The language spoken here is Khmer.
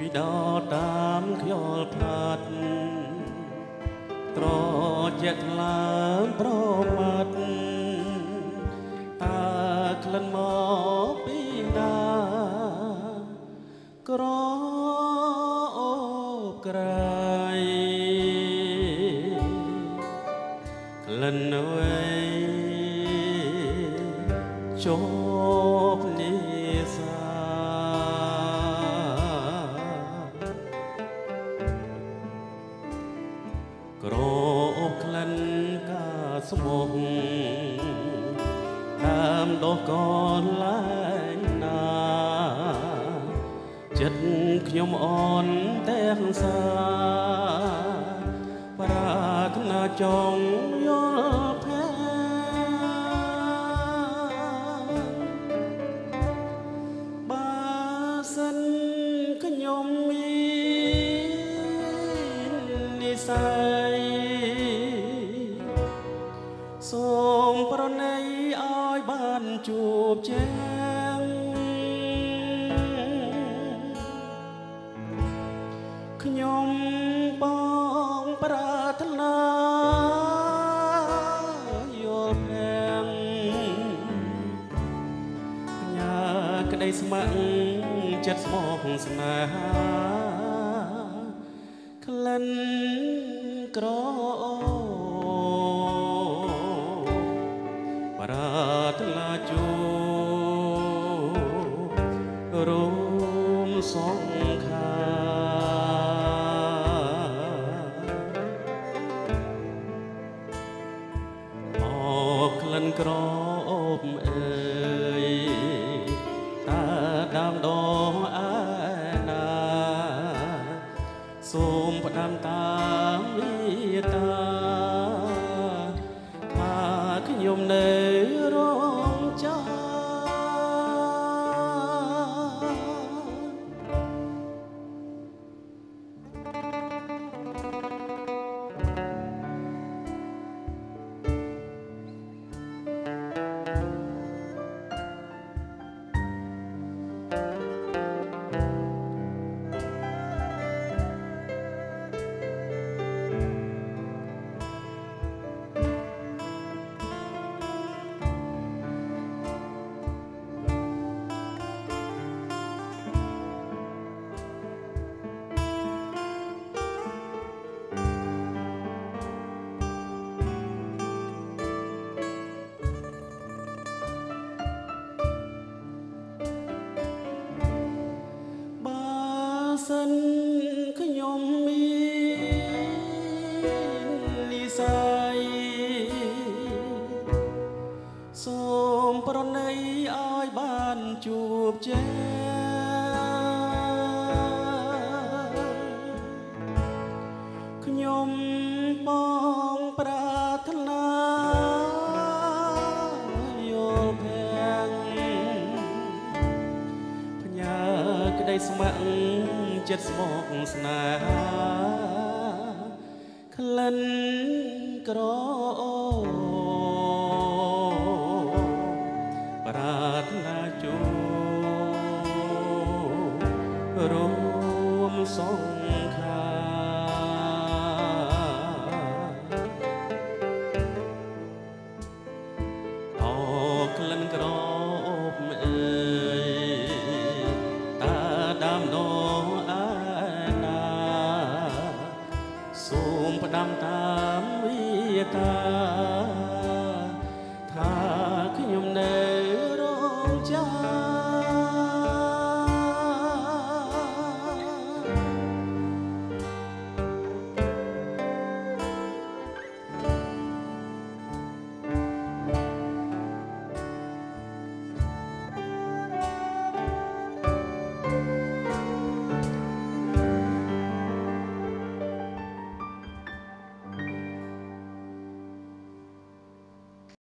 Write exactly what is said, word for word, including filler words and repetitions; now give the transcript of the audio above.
ដល់តាមខ្យល់ផាត់ត្រជាក់ថ្លើមប្រមាត់តើក្លិនមកពីណាក្រអូបក្រៃក្លិនអ្វីជាប់នេសាក្រអូបក្លិនកាស្មុកតាមដោះកនឡាញណាចិត្តខ្ញុំអនទាំងសាប្រាថ្នាចង់យល់ផែបើសិនខ្ញុំមាននិស័យសូមប្រណីឲ្យបានជួបជែងខ្ញុំបងប្រាថ្នាយល់ផែងញ៉ាក្តីស្ម័គ្រចិត្តស្មោកស្នេហាក្លិនក្រអូប្រាថ្នាជួបរួមសង្ខាក្លិនក្រអូបអើយតើដើមដងឯណាសូមផ្ដាំតាមមេត្តាថាខ្ញុំនៅរងចាំសិនខ្ញុំមាននិស័យសូមប្រណីឲ្យបានជួបជែងខ្ញុំបងប្រាថ្នាយល់ផែងផ្ញើក្តីស្ម័គ្រចិត្តស្មោកស្នេហាក្លិនក្រអូប្រាថ្នាជួបរួមសង្ខាអូក្លិនក្រអូបអើយតើដើមដងសូមផ្ដាំតាមមេត្តាថាខ្ញុំនៅរងចាំ